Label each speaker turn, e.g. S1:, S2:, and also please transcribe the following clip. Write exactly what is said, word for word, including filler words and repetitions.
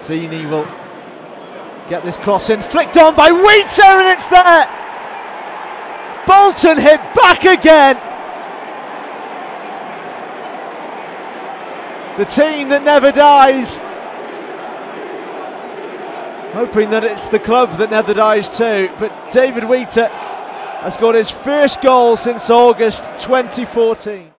S1: Feeney will get this cross in, flicked on by Wheater, and it's there! Bolton hit back again! The team that never dies, hoping that it's the club that never dies too, but David Wheater has got his first goal since August twenty fourteen.